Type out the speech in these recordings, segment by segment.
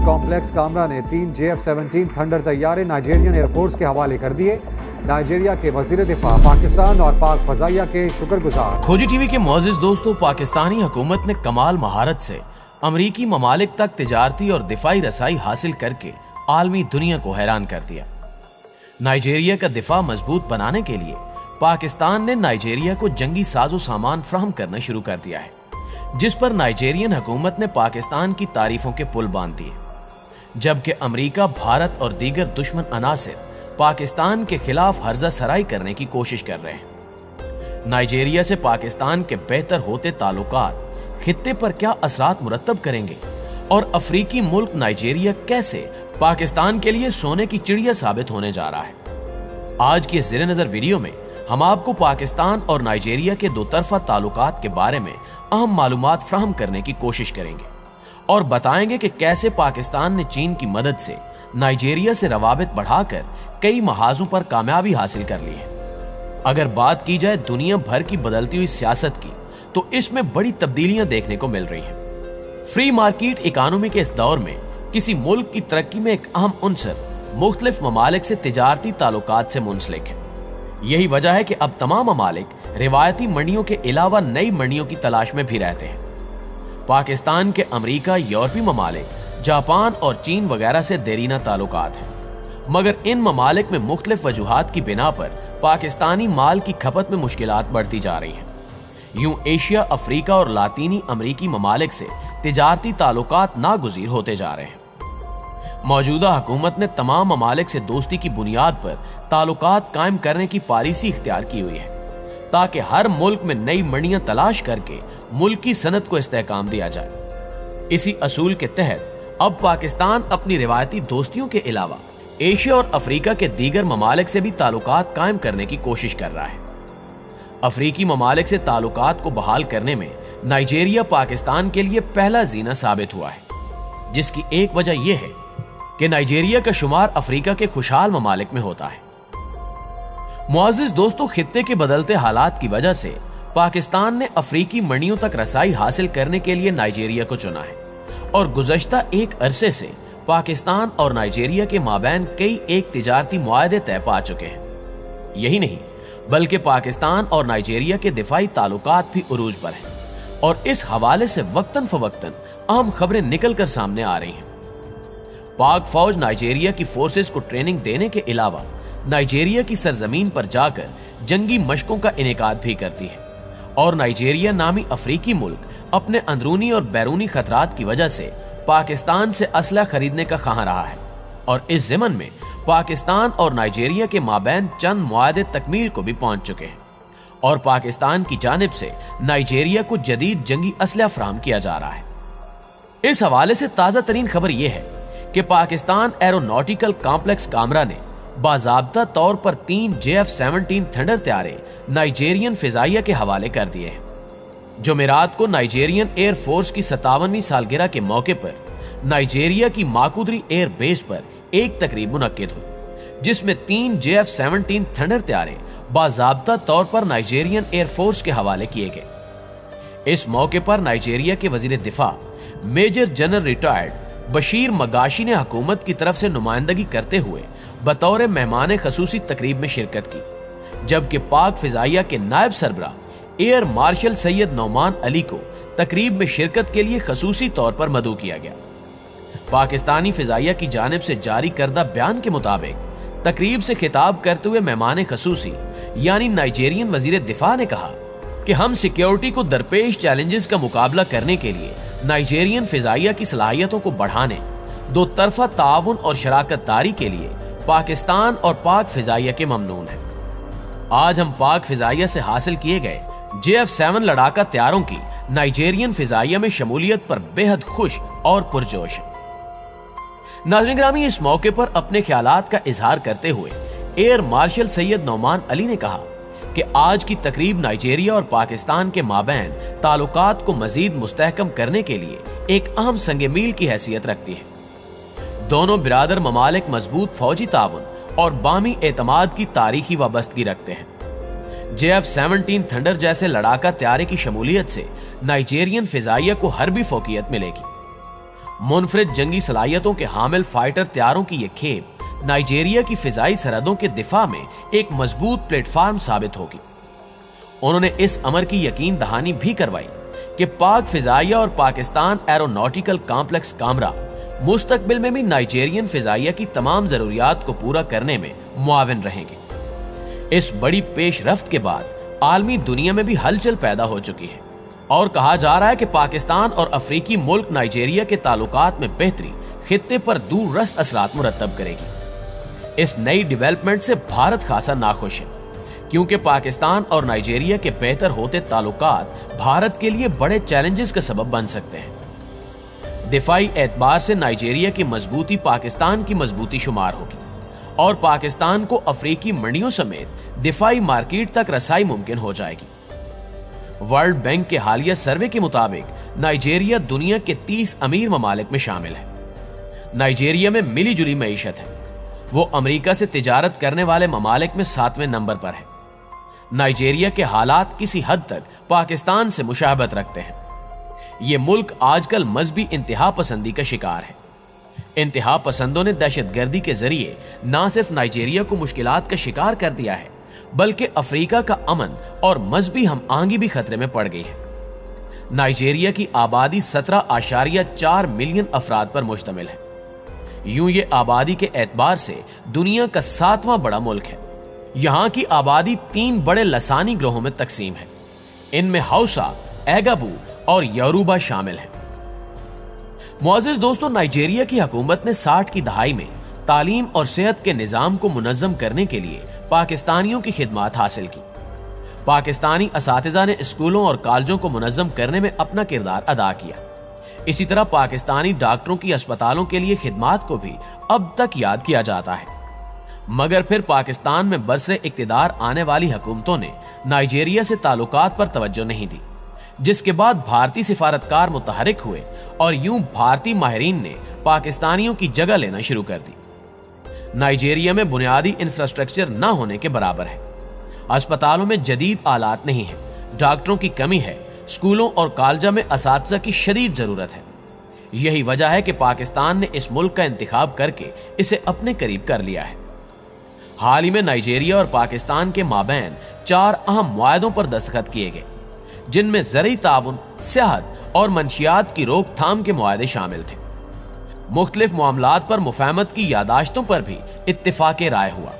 Complex Kamra ने 3 JF-17 thunder तैयारे Nigerian air force के हवाले कर दिए। नाइजीरिया के वजीर दिफा पाकिस्तान और पाक फजाइया के शुक्रगुजार। खोजी टीवी के मोअज़्ज़िज़ दोस्तों, पाकिस्तानी हुकूमत ने कमाल महारत से अमरीकी ममालिक तक तिजारती और दिफाई रसाई हासिल करके आलमी दुनिया को हैरान कर दिया। नाइजीरिया का दिफा मजबूत बनाने के लिए पाकिस्तान ने नाइजीरिया को जंगी साजो सामान फ्राहम करना शुरू कर दिया है, जिस पर नाइजीरियन हुकूमत ने पाकिस्तान की तारीफों के पुल बांध दिए, जबकि अमेरिका, भारत और दीगर दुश्मन अनासिर पाकिस्तान के खिलाफ हर्जा सराई करने की कोशिश कर रहे हैं। नाइजीरिया से पाकिस्तान के बेहतर होते ताल्लुकात खित्ते पर क्या असरात मुरत्तब करेंगे और अफ्रीकी मुल्क नाइजीरिया कैसे पाकिस्तान के लिए सोने की चिड़िया साबित होने जा रहा है। आज की इस ज़ेरे नज़र वीडियो में हम आपको पाकिस्तान और नाइजीरिया के दो तरफा ताल्लुकात के बारे में अहम मालूमात फ्राहम करने की कोशिश करेंगे और बताएंगे कि कैसे पाकिस्तान ने चीन की मदद से नाइजीरिया से रवाबित बढ़ाकर कई महाजों पर कामयाबी हासिल कर ली है। अगर बात की जाए दुनिया भर की बदलती हुई सियासत की, तो इसमें बड़ी तब्दीलियां देखने को मिल रही हैं। फ्री मार्केट इकोनॉमी के इस दौर में किसी मुल्क की तरक्की में एक अहम उन्सर मुख्तलिफ ममालिक से तिजारती ताल्लुकात से मुंसलिक है। यही वजह है कि अब तमाम ममालिक रिवायती मंडियों के अलावा नई मंडियों की तलाश में भी रहते हैं। पाकिस्तान के अमेरिका, यूरोपीय ममालिक, जापान और चीन वगैरह से देरीना ताल्लुकात हैं, मगर इन ममालिक में मुख्तलिफ वजूहात की बिना पर पाकिस्तानी माल की खपत में मुश्किलात बढ़ती जा रही हैं। यूं एशिया, अफ्रीका और लातीनी अमरीकी ममालिक से तिजारती ताल्लुकात नागुज़ीर होते जा रहे हैं। मौजूदा हुकूमत ने तमाम ममालिक से दोस्ती की बुनियाद पर ताल्लुकात कायम करने की पॉलिसी इख्तियार की हुई है, ताकि हर मुल्क में नई मंडियां तलाश करके मुल्क की सनत को इस्तेहकाम दिया जाए। इसी असूल के तहत अब पाकिस्तान अपनी रिवायती दोस्तियों के अलावा एशिया और अफ्रीका के दीगर ममालिक से भी ताल्लुकात कायम करने की कोशिश कर रहा है। अफ्रीकी ममालिक से ताल्लुकात को बहाल करने में नाइजीरिया पाकिस्तान के लिए पहला जीना साबित हुआ है, जिसकी एक वजह यह है कि नाइजीरिया का शुमार अफ्रीका के खुशहाल ममालिक में होता है। मुअज़्ज़िज़ दोस्तों, खित्ते के बदलते हालात की वजह से पाकिस्तान ने अफ्रीकी मंडियों तक रसाई हासिल करने के लिए नाइजीरिया को चुना है और गुज़श्ता एक अरसे से पाकिस्तान और नाइजीरिया के माबैन कई एक तिजारती मुआहदे तय पा चुके हैं। यही नहीं बल्कि पाकिस्तान और नाइजीरिया के दिफाई ताल्लुकात भी उरूज पर हैं और इस हवाले से वक्तन फवक्तन अहम खबरें निकल कर सामने आ रही हैं। पाक फौज नाइजीरिया की फोर्सेस को ट्रेनिंग देने के अलावा नाइजीरिया की सरजमीन पर जाकर जंगी मशकों का इनेकाद भी करती है और नाइजीरिया नामी अफ्रीकी मुल्क अपने अंदरूनी और बैरूनी खतरात की वजह से पाकिस्तान से असला खरीदने का ख्वाह रहा है और इस ज़मन में पाकिस्तान और नाइजीरिया के माबैन चंद मुआहदे तकमील को भी पहुंच चुके हैं और पाकिस्तान की जानिब से नाइजीरिया को जदीद जंगी असला फ्राहम किया जा रहा है। इस हवाले से ताज़ा तरीन खबर यह है कि पाकिस्तान एरोनॉटिकल कॉम्प्लेक्स कामरा ने बाज़ाब्ता तौर पर 3 JF-17 थंडर तैयारे नाइजीरियन फिजाइया के हवाले कर दिए हैं। जुमेरात को नाइजीरियन एयर फोर्स की 57वीं सालगिरह के मौके पर नाइजीरिया की माकुदरी एयर बेस पर एक तकरीब मुनक्किद हुई, जिसमें 3 JF-17 थंडर तैयारे बाज़ाब्ता तौर पर नाइजीरियन एयर फोर्स के हवाले किए गए। इस मौके पर नाइजीरिया के वजीर दिफा मेजर जनरल रिटायर्ड बशीर मगाशी ने हुकूमत की तरफ से नुमाइंदगी करते हुए बतौर मेहमान खसूसी तकरीब में शिरकत की, जबकि पाक फिजाइया के नायब सरबरा एयर मार्शल सैयद नौमान अली को तकरीब में शिरकत के लिए खसूसी तौर पर मदऊ किया गया। पाकिस्तानी फिजाइया की जानिब से जारी करदा बयान के मुताबिक तकरीब से खिताब करते हुए मेहमान खसूसी यानी नाइजीरियन वजीर दिफा ने कहा कि हम सिक्योरिटी को दरपेश चैलेंजेस का मुकाबला करने के लिए नाइजीरियन फिजाइया की सलाहियतों को बढ़ाने, दो तरफा ताउन और शराकत दारी के लिए पाकिस्तान और पाक फिजाइया के ममनून हैं। आज हम पाक फिजाइया से हासिल किए गए JF-7 लड़ाका तैयारों की नाइजीरियन फिजाइया में शमूलियत पर बेहद खुश और पुरजोश है। नाज़रीन गिरामी, इस मौके पर अपने ख्यालात का इजहार करते हुए एयर मार्शल सैयद नौमान अली ने कहा कि आज की तकरीब नाइजीरिया और पाकिस्तान के माबैन ताल्लुकात को मजीद मुस्तहकम करने के लिए एक अहम संग मील की हैसियत रखती है। दोनों बिरादर ममालिक मजबूत फौजी ताउन और बामी एतमाद की तारीखी वाबस्तगी रखते हैं। JF-17 थंडर जैसे लड़ाका तैयारे की शमूलियत से नाइजीरियन फिजाइया को हरबी फोकियत मिलेगी। मुनफरिद जंगी सलाहियतों के हामिल फाइटर तैयारों की यह खेप नाइजीरिया की फिजाई सरहदों के दिफा में एक मजबूत प्लेटफॉर्म साबित होगी। उन्होंने इस अमर की यकीन दहानी भी करवाई कि पाक फिजाइया और पाकिस्तान एरोनॉटिकल कॉम्प्लेक्स कामरा मुस्तकबिल में भी नाइजीरियन फिजाइया की तमाम जरूरियात को पूरा करने में मुआविन रहेंगे। इस बड़ी पेशरफ्त के बाद आलमी दुनिया में भी हलचल पैदा हो चुकी है और कहा जा रहा है कि पाकिस्तान और अफ्रीकी मुल्क नाइजीरिया के ताल्लुकात में बेहतरी खित्ते पर दूररस असरात मुरतब करेगी। इस नई डेवलपमेंट से भारत खासा नाखुश है, क्योंकि पाकिस्तान और नाइजीरिया के बेहतर होते ताल्लुकात भारत के लिए बड़े चैलेंजेस का सबब बन सकते हैं। दिफाई एतबार से नाइजीरिया की मजबूती पाकिस्तान की मजबूती शुमार होगी और पाकिस्तान को अफ्रीकी मंडियों समेत दिफाई मार्केट तक रसाई मुमकिन हो जाएगी। वर्ल्ड बैंक के हालिया सर्वे के मुताबिक नाइजीरिया दुनिया के 30 अमीर ममालिक में शामिल है। नाइजीरिया में मिली जुली मईशत है। वो अमेरिका से तिजारत करने वाले ममालिक में 7वें नंबर पर है। नाइजीरिया के हालात किसी हद तक पाकिस्तान से मुशाबहत रखते हैं। ये मुल्क आजकल मजहबी इंतहा पसंदी का शिकार है। इंतहा पसंदों ने दहशतगर्दी के जरिए न सिर्फ नाइजीरिया को मुश्किलात का शिकार कर दिया है, बल्कि अफ्रीका का अमन और मजहबी हम आंगी भी खतरे में पड़ गई है। नाइजीरिया की आबादी 17.4 मिलियन अफराद पर मुश्तमिल है। यूं ये आबादी के एतबार से दुनिया का 7वां बड़ा मुल्क है। यहां की आबादी 3 बड़े लसानी ग्रोहों में तकसीम है। इनमें हौसा, एगाबू और योरूबा शामिल हैं। मुअज़्ज़िज़ दोस्तों, नाइजीरिया की हुकूमत ने 60 की दहाई में तालीम और सेहत के निज़ाम को मुनज़्ज़म करने के लिए पाकिस्तानियों की खिदमत हासिल की। पाकिस्तानी असातिज़ा ने स्कूलों और कॉलेजों को मुनज़्ज़म करने में अपना किरदार अदा किया। इसी तरह पाकिस्तानी डॉक्टरों की अस्पतालों के लिए खिदमत को भी अब तक याद किया जाता है। मगर फिर पाकिस्तान में बरसरे इक्तिदार आने वाली हुकूमतों ने नाइजीरिया से ताल्लुकात पर तवज्जो नहीं दी, जिसके बाद भारतीय सिफारतकार मुतहरिक हुए और यूं भारतीय माहिरीन ने पाकिस्तानियों की जगह लेना शुरू कर दी। नाइजीरिया में बुनियादी इंफ्रास्ट्रक्चर न होने के बराबर है। अस्पतालों में जदीद आलात नहीं है, डॉक्टरों की कमी है, स्कूलों और कॉलेजों में असातिज़ा की शदीद जरूरत है। यही वजह है कि पाकिस्तान ने इस मुल्क का इंतखाब करके इसे अपने करीब कर लिया है। हाल ही में नाइजीरिया और पाकिस्तान के माबैन 4 अहम मुआहदों पर दस्तखत किए गए, जिनमें ज़रई ताउन, सेहत और मंशियात की रोकथाम के मुआहदे शामिल थे। मुख्तलिफ मामलात पर मुफाहमत की यादाश्तों पर भी इत्तिफाक राय हुआ।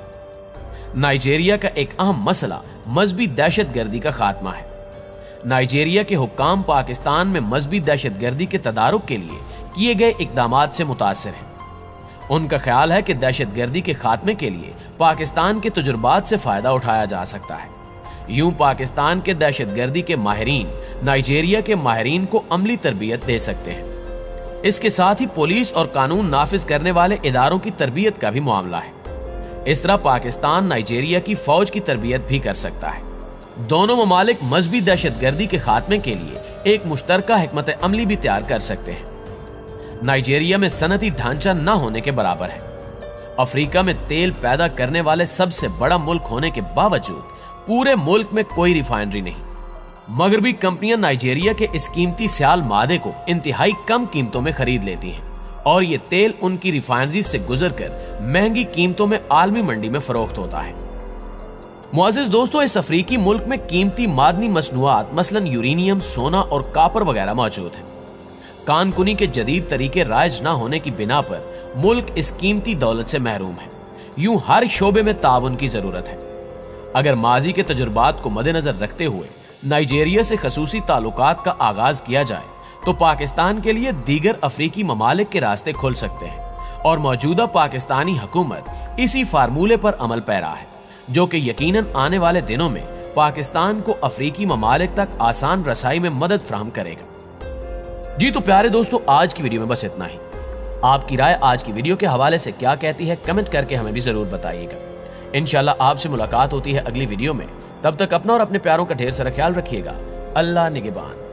नाइजीरिया का एक अहम मसला मजहबी दहशतगर्दी का खात्मा है। नाइजीरिया के हुक्काम पाकिस्तान में मजहबी दहशतगर्दी के तदारुक के लिए किए गए इकदामात से मुतासिर हैं। उनका ख्याल है कि दहशतगर्दी के खात्मे के लिए पाकिस्तान के तजुर्बात से फायदा उठाया जा सकता है। यूं पाकिस्तान के दहशतगर्दी के माहिरीन नाइजीरिया के माहिरीन को अमली तरबियत दे सकते हैं। इसके साथ ही पुलिस और कानून नाफिज करने वाले इदारों की तरबियत का भी मामला है। इस तरह पाकिस्तान नाइजीरिया की फौज की तरबियत भी कर सकता है। दोनों ममालिक मजहबी दहशतगर्दी के खात्मे के लिए एक मुश्तरका हिकमत अमली भी तैयार कर सकते हैं। नाइजीरिया में सनती ढांचा न होने के बराबर है। अफ्रीका में तेल पैदा करने वाले सबसे बड़ा मुल्क होने के बावजूद पूरे मुल्क में कोई रिफाइनरी नहीं। मगरबी कंपनियां नाइजीरिया के इस कीमती स्याल मादे को इंतहाई कम कीमतों में खरीद लेती हैं और ये तेल उनकी रिफाइनरी से गुजरकर महंगी कीमतों में आलमी मंडी में फरोख्त होता है। मुअज़्ज़िज़ दोस्तों, इस अफ्रीकी मुल्क में कीमती मादनी मसनूआत मसलन यूरेनियम, सोना और कॉपर वगैरह मौजूद है। कानकुनी के जदीद तरीके राइज न होने की बिना पर मुल्क इस कीमती दौलत से महरूम है। यूं हर शोबे में ताउन की जरूरत है। अगर माजी के तजुर्बात को मद्देनजर रखते हुए नाइजीरिया से खसूसी ताल्लुकात का आगाज किया जाए तो पाकिस्तान के लिए दीगर अफ्रीकी ममालिक के रास्ते खुल सकते हैं और मौजूदा पाकिस्तानी हुकूमत इसी फार्मूले पर अमल पैरा है, जो कि यकीनन आने वाले दिनों में पाकिस्तान को अफ्रीकी ममालिक तक आसान रसाई में मदद फराहम करेगा। जी तो प्यारे दोस्तों, आज की वीडियो में बस इतना ही। आपकी राय आज की वीडियो के हवाले से क्या कहती है, कमेंट करके हमें भी जरूर बताइएगा। इंशाल्लाह आपसे मुलाकात होती है अगली वीडियो में। तब तक अपना और अपने प्यारों का ढेर सारा ख्याल रखिएगा। अल्लाह निगहबान।